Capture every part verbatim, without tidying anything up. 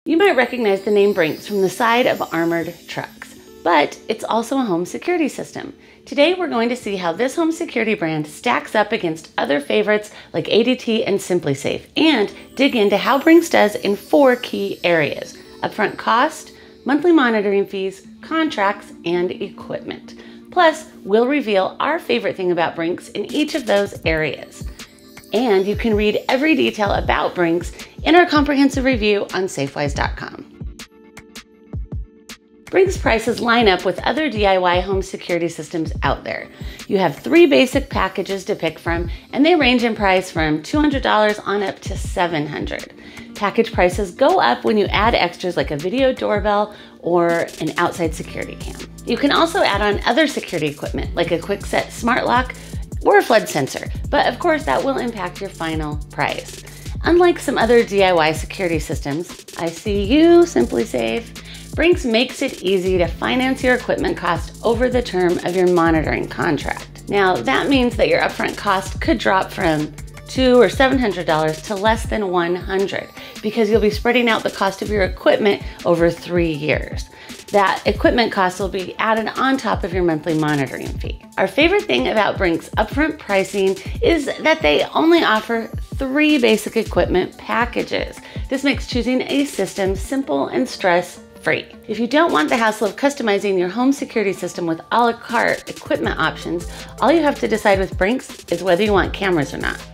You might recognize the name Brinks from the side of armored trucks, but it's also a home security system. Today we're going to see how this home security brand stacks up against other favorites like A D T and SimpliSafe, and dig into how Brinks does in four key areas: upfront cost, monthly monitoring fees, contracts, and equipment. Plus, we'll reveal our favorite thing about Brinks in each of those areas. And you can read every detail about Brinks in our comprehensive review on Safewise dot com. Brinks prices line up with other D I Y home security systems out there. You have three basic packages to pick from, and they range in price from two hundred dollars on up to seven hundred dollars. Package prices go up when you add extras like a video doorbell or an outside security cam. You can also add on other security equipment like a Kwikset smart lock or a flood sensor, but of course that will impact your final price. Unlike some other D I Y security systems, I see you, SimpliSafe, Brinks makes it easy to finance your equipment cost over the term of your monitoring contract. Now that means that your upfront cost could drop from two or seven hundred dollars to less than one hundred dollars because you'll be spreading out the cost of your equipment over three years. That equipment cost will be added on top of your monthly monitoring fee. Our favorite thing about Brinks upfront pricing is that they only offer three basic equipment packages. This makes choosing a system simple and stress-free. If you don't want the hassle of customizing your home security system with a la carte equipment options, all you have to decide with Brinks is whether you want cameras or not.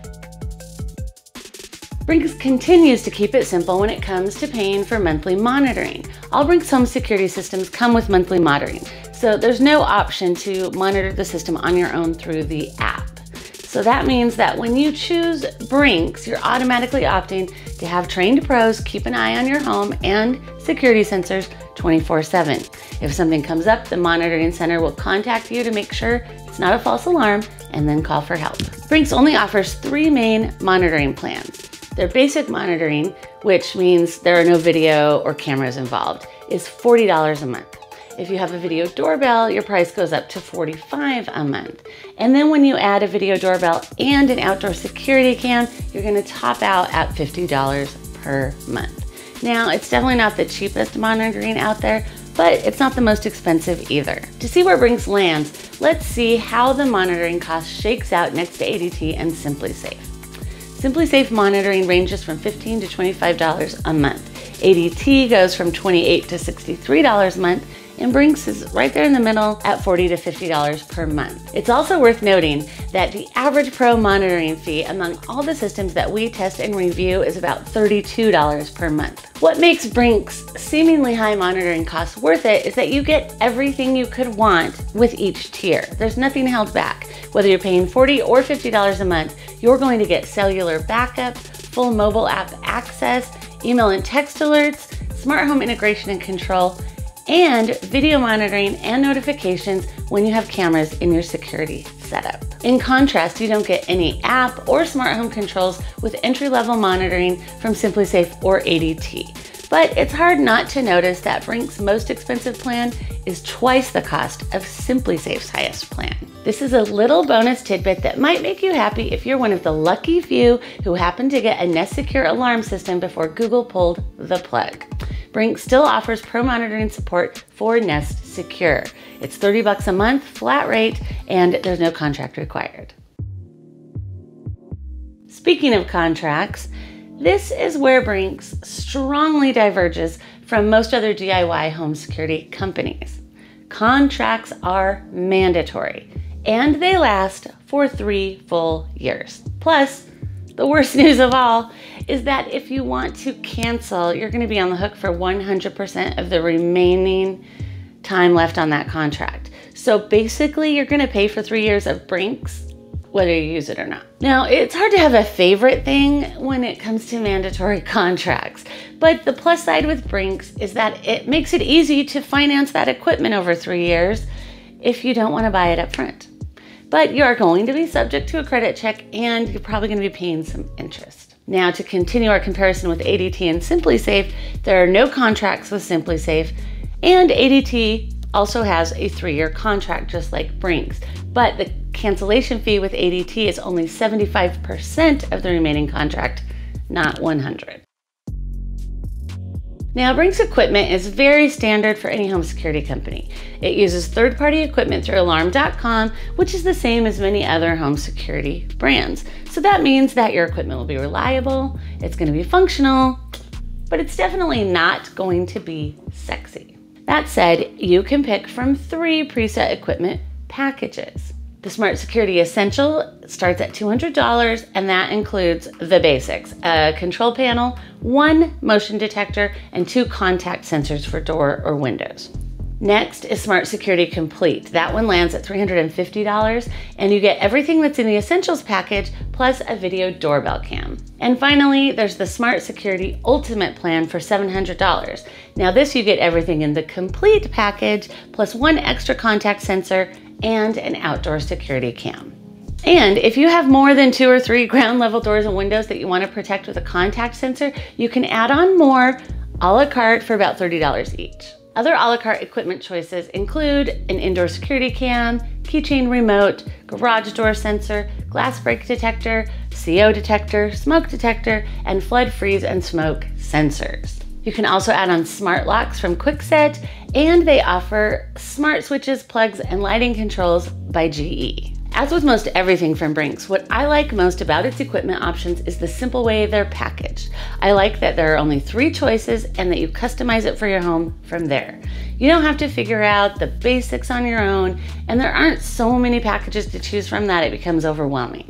Brinks continues to keep it simple when it comes to paying for monthly monitoring. All Brinks home security systems come with monthly monitoring, so there's no option to monitor the system on your own through the app. So that means that when you choose Brinks, you're automatically opting to have trained pros keep an eye on your home and security sensors twenty-four seven. If something comes up, the monitoring center will contact you to make sure it's not a false alarm and then call for help. Brinks only offers three main monitoring plans. Their basic monitoring, which means there are no video or cameras involved, is forty dollars a month. If you have a video doorbell, your price goes up to forty-five dollars a month. And then when you add a video doorbell and an outdoor security cam, you're gonna top out at fifty dollars per month. Now, it's definitely not the cheapest monitoring out there, but it's not the most expensive either. To see where Brinks lands, let's see how the monitoring cost shakes out next to A D T and SimpliSafe. SimpliSafe monitoring ranges from fifteen to twenty-five dollars a month. A D T goes from twenty-eight to sixty-three dollars a month, and Brinks is right there in the middle at forty to fifty dollars per month. It's also worth noting that the average pro monitoring fee among all the systems that we test and review is about thirty-two dollars per month. What makes Brinks' seemingly high monitoring costs worth it is that you get everything you could want with each tier. There's nothing held back. Whether you're paying forty dollars or fifty dollars a month, you're going to get cellular backup, full mobile app access, email and text alerts, smart home integration and control, and video monitoring and notifications when you have cameras in your security setup. In contrast, you don't get any app or smart home controls with entry-level monitoring from SimpliSafe or A D T. But it's hard not to notice that Brinks' most expensive plan is twice the cost of SimpliSafe's highest plan. This is a little bonus tidbit that might make you happy if you're one of the lucky few who happen to get a Nest Secure alarm system before Google pulled the plug. Brinks still offers pro monitoring support for Nest Secure. It's thirty bucks a month, flat rate, and there's no contract required. Speaking of contracts, this is where Brinks strongly diverges from most other D I Y home security companies. Contracts are mandatory, and they last for three full years. Plus, the worst news of all is that if you want to cancel, you're going to be on the hook for one hundred percent of the remaining time left on that contract. So basically, you're going to pay for three years of Brinks whether you use it or not. Now, it's hard to have a favorite thing when it comes to mandatory contracts, but the plus side with Brinks is that it makes it easy to finance that equipment over three years if you don't want to buy it up front. But you are going to be subject to a credit check, and you're probably going to be paying some interest. Now, to continue our comparison with A D T and SimpliSafe, there are no contracts with SimpliSafe, and A D T also has a three-year contract just like Brinks, but the cancellation fee with A D T is only seventy-five percent of the remaining contract, not one hundred. Now, Brinks equipment is very standard for any home security company. It uses third-party equipment through alarm dot com, which is the same as many other home security brands. So that means that your equipment will be reliable, it's going to be functional, but it's definitely not going to be sexy. That said, you can pick from three preset equipment packages. The Smart Security Essential starts at two hundred dollars, and that includes the basics: a control panel, one motion detector, and two contact sensors for door or windows. Next is Smart Security Complete. That one lands at three hundred fifty dollars, and you get everything that's in the Essentials package, plus a video doorbell cam. And finally, there's the Smart Security Ultimate plan for seven hundred dollars. Now this, you get everything in the Complete package, plus one extra contact sensor and an outdoor security cam. And if you have more than two or three ground level doors and windows that you want to protect with a contact sensor, you can add on more a la carte for about thirty dollars each. Other a la carte equipment choices include an indoor security cam, keychain remote, garage door sensor, glass break detector, C O detector, smoke detector, and flood, freeze, and smoke sensors. You can also add on smart locks from Kwikset, and they offer smart switches, plugs, and lighting controls by G E. As with most everything from Brinks, what I like most about its equipment options is the simple way they're packaged. I like that there are only three choices and that you customize it for your home from there. You don't have to figure out the basics on your own, and there aren't so many packages to choose from that it becomes overwhelming.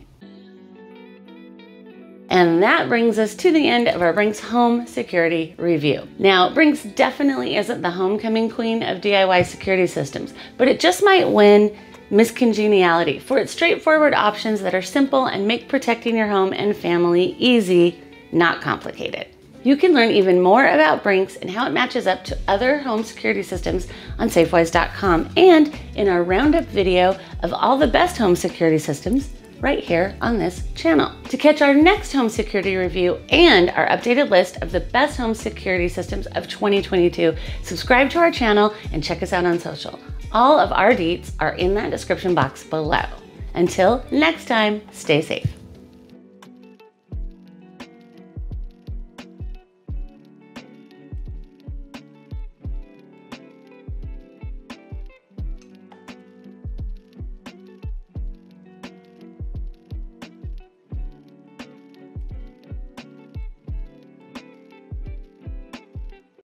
And that brings us to the end of our Brinks home security review. Now, Brinks definitely isn't the homecoming queen of D I Y security systems, but it just might win miscongeniality for its straightforward options that are simple and make protecting your home and family easy, not complicated. You can learn even more about Brinks and how it matches up to other home security systems on Safewise dot com and in our roundup video of all the best home security systems right here on this channel. To catch our next home security review and our updated list of the best home security systems of twenty twenty-two, subscribe to our channel and check us out on social. All of our deets are in that description box below. Until next time, stay safe.